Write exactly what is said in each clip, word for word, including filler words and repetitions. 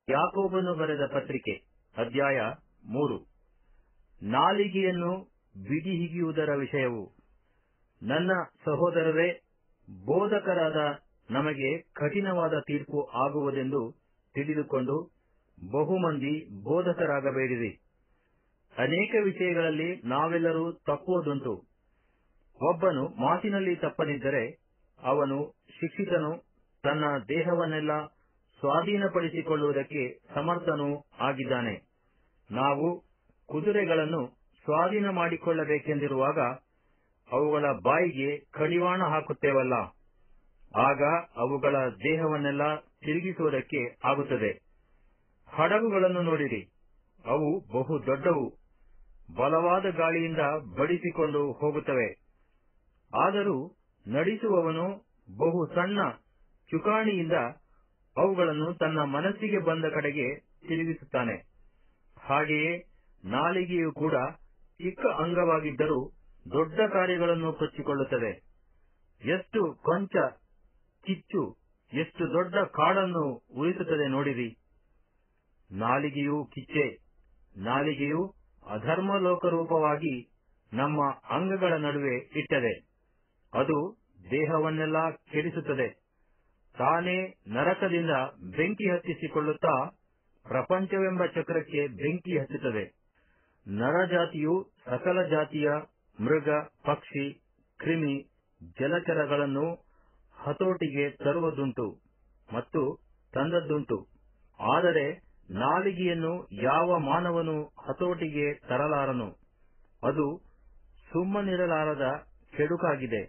ಯಾಕೋಬನು ಬರೆದ ಪತ್ರಿಕೆ ಅಧ್ಯಾಯ ಮೂರು. ನಾಲಿಗೆಯನ್ನು ಬಿಗಿಹಿಗಿಯುವುದರ ವಿಷಯವು. ನನ್ನ ಸಹೋದರರೇ, ಬೋಧಕರಾದ ನಮಗೆ ಕಠಿಣವಾದ ತೀರ್ಪು ಆಗುವುದೆಂದು ತಿಳಿದುಕೊಂಡು ಬಹುಮಂದಿ ಬೋಧಕರಾಗಬೇಡಿರಿ. ಅನೇಕ ವಿಷಯಗಳಲ್ಲಿ ನಾವೆಲ್ಲರೂ ತಪ್ಪುವುದುಂಟು. ಒಬ್ಬನು ಮಾತಿನಲ್ಲಿ ತಪ್ಪದಿದ್ದರೆ ಅವನು ಶಿಕ್ಷಿತನು, ತನ್ನ ದೇಹವನ್ನೆಲ್ಲ ಸ್ವಾಧೀನಪಡಿಸಿಕೊಳ್ಳುವುದಕ್ಕೆ ಸಮರ್ಥನೂ ಆಗಿದ್ದಾನೆ. ನಾವು ಕುದುರೆಗಳನ್ನು ಸ್ವಾಧೀನ ಮಾಡಿಕೊಳ್ಳಬೇಕೆಂದಿರುವಾಗ ಅವುಗಳ ಬಾಯಿಗೆ ಕಡಿವಾಣ ಹಾಕುತ್ತೇವಲ್ಲ, ಆಗ ಅವುಗಳ ದೇಹವನ್ನೆಲ್ಲ ತಿರುಗಿಸುವುದಕ್ಕೆ ಆಗುತ್ತದೆ. ಹಡಗುಗಳನ್ನು ನೋಡಿರಿ, ಅವು ಬಹು ದೊಡ್ಡವು, ಬಲವಾದ ಗಾಳಿಯಿಂದ ಬಡಿಸಿಕೊಂಡು ಹೋಗುತ್ತವೆ. ಆದರೂ ನಡೆಸುವವನು ಬಹು ಸಣ್ಣ ಚುಕಾಣಿಯಿಂದ ಅವುಗಳನ್ನು ತನ್ನ ಮನಸ್ಸಿಗೆ ಬಂದ ಕಡೆಗೆ ತಿರುಗಿಸುತ್ತಾನೆ. ಹಾಗೆಯೇ ನಾಲಿಗೆಯೂ ಕೂಡ ಚಿಕ್ಕ ಅಂಗವಾಗಿದ್ದರೂ ದೊಡ್ಡ ಕಾರ್ಯಗಳನ್ನು ಕೊಚ್ಚಿಕೊಳ್ಳುತ್ತದೆ. ಎಷ್ಟು ಕೊಂಚ ಕಿಚ್ಚು ಎಷ್ಟು ದೊಡ್ಡ ಕಾಡನ್ನು ಉಳಿಸುತ್ತದೆ ನೋಡಿರಿ. ನಾಲಿಗೆಯೂ ಕಿಚ್ಚೆ. ನಾಲಿಗೆಯು ಅಧರ್ಮಲೋಕರೂಪವಾಗಿ ನಮ್ಮ ಅಂಗಗಳ ನಡುವೆ ಇಟ್ಟದೆ. ಅದು ದೇಹವನ್ನೆಲ್ಲ ಕೆಡಿಸುತ್ತದೆ. ತಾನೇ ನರಕದಿಂದ ಬೆಂಕಿ ಹತ್ತಿಸಿಕೊಳ್ಳುತ್ತಾ ಪ್ರಪಂಚವೆಂಬ ಚಕ್ರಕ್ಕೆ ಬೆಂಕಿ ಹಚ್ಚುತ್ತದೆ. ನರಜಾತಿಯು ಸಕಲ ಜಾತಿಯ ಮೃಗ, ಪಕ್ಷಿ, ಕ್ರಿಮಿ, ಜಲಚರಗಳನ್ನು ಹತೋಟಿಗೆ ತರುವುದುಂಟು ಮತ್ತು ತಂದದ್ದುಂಟು. ಆದರೆ ನಾಲಿಗೆಯನ್ನು ಯಾವ ಮಾನವನು ಹತೋಟಿಗೆ ತರಲಾರನು. ಅದು ಸುಮ್ಮನಿರಲಾರದ ಕೆಡುಕಾಗಿದೆ.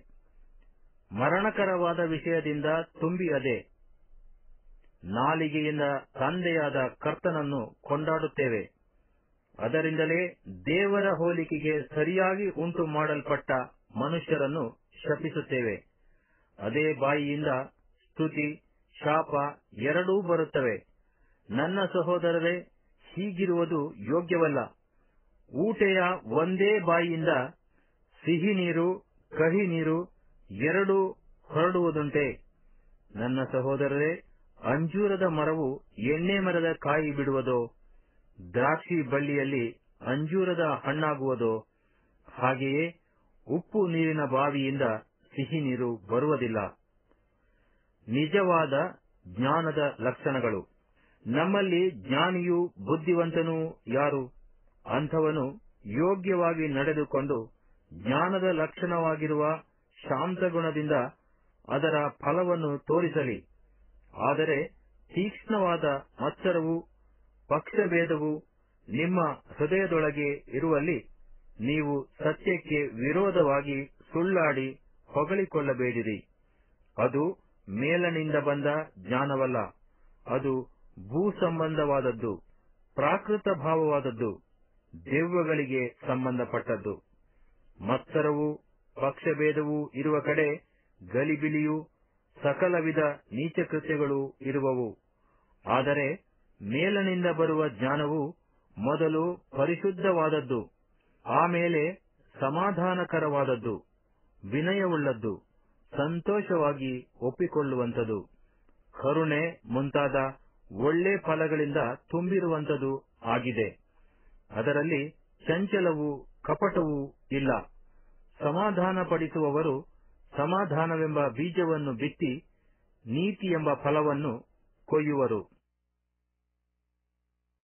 ಮರಣಕರವಾದ ವಿಷಯದಿಂದ ತುಂಬಿ ಅದೆ. ನಾಲಿಗೆಯಿಂದ ತಂದೆಯಾದ ಕರ್ತನನ್ನು ಕೊಂಡಾಡುತ್ತೇವೆ. ಅದರಿಂದಲೇ ದೇವರ ಹೋಲಿಕೆಗೆ ಸರಿಯಾಗಿ ಉಂಟು ಮಾಡಲ್ಪಟ್ಟ ಮನುಷ್ಯರನ್ನು ಶಪಿಸುತ್ತೇವೆ. ಅದೇ ಬಾಯಿಯಿಂದ ಸ್ತುತಿ, ಶಾಪ ಎರಡೂ ಬರುತ್ತವೆ. ನನ್ನ ಸಹೋದರರೇ, ಹೀಗಿರುವುದು ಯೋಗ್ಯವಲ್ಲ. ಊಟೆಯ ಒಂದೇ ಬಾಯಿಯಿಂದ ಸಿಹಿ ನೀರು, ಕಹಿ ನೀರು ಎರಡೂ ಹೊರಡುವುದುಂಟೆ? ನನ್ನ ಸಹೋದರರೇ, ಅಂಜೂರದ ಮರವು ಎಣ್ಣೆ ಮರದ ಕಾಯಿ ಬಿಡುವುದೋ? ದ್ರಾಕ್ಷಿ ಬಳ್ಳಿಯಲ್ಲಿ ಅಂಜೂರದ ಹಣ್ಣಾಗುವುದೋ? ಹಾಗೆಯೇ ಉಪ್ಪು ನೀರಿನ ಬಾವಿಯಿಂದ ಸಿಹಿ ನೀರು ಬರುವುದಿಲ್ಲ. ನಿಜವಾದ ಜ್ಞಾನದ ಲಕ್ಷಣಗಳು. ನಮ್ಮಲ್ಲಿ ಜ್ಞಾನಿಯೂ ಬುದ್ಧಿವಂತನೂ ಯಾರು? ಅಂಥವನು ಯೋಗ್ಯವಾಗಿ ನಡೆದುಕೊಂಡು ಜ್ಞಾನದ ಲಕ್ಷಣವಾಗಿರುವ ಶಾಂತಗುಣದಿಂದ ಅದರ ಫಲವನ್ನು ತೋರಿಸಲಿ. ಆದರೆ ತೀಕ್ಷ್ಣವಾದ ಮತ್ಸರವೂ ಪಕ್ಷಭೇದವೂ ನಿಮ್ಮ ಹೃದಯದೊಳಗೆ ಇರುವಲ್ಲಿ ನೀವು ಸತ್ಯಕ್ಕೆ ವಿರೋಧವಾಗಿ ಸುಳ್ಳಾಡಿ ಹೊಗಳಿಕೊಳ್ಳಬೇಡಿರಿ. ಅದು ಮೇಲನಿಂದ ಬಂದ ಜ್ಞಾನವಲ್ಲ, ಅದು ಭೂ ಸಂಬಂಧವಾದದ್ದು, ಪ್ರಾಕೃತ ಭಾವವಾದದ್ದು, ದೆವ್ವಗಳಿಗೆ ಸಂಬಂಧಪಟ್ಟದ್ದು. ಮತ್ಸರವೂ ಪಕ್ಷಭೇದವೂ ಇರುವ ಕಡೆ ಗಲಿಬಿಲಿಯೂ ಸಕಲ ವಿಧ ನೀಚಕೃತ್ಯಗಳೂ ಇರುವವು. ಆದರೆ ಮೇಲನಿಂದ ಬರುವ ಜ್ಞಾನವು ಮೊದಲು ಪರಿಶುದ್ಧವಾದದ್ದು, ಆಮೇಲೆ ಸಮಾಧಾನಕರವಾದದ್ದು, ವಿನಯವುಳ್ಳದ್ದು, ಸಂತೋಷವಾಗಿ ಒಪ್ಪಿಕೊಳ್ಳುವಂಥದ್ದು, ಕರುಣೆ ಮುಂತಾದ ಒಳ್ಳೆ ಫಲಗಳಿಂದ ತುಂಬಿರುವಂಥದ್ದು ಆಗಿದೆ. ಅದರಲ್ಲಿ ಚಂಚಲವೂ ಕಪಟವೂ ಇಲ್ಲ. ಸಮಾಧಾನಪಡಿಸುವವರು ಸಮಾಧಾನವೆಂಬ ಬೀಜವನ್ನು ಬಿತ್ತಿ ನೀತಿ ಎಂಬ ಫಲವನ್ನು ಕೊಯ್ಯುವರು.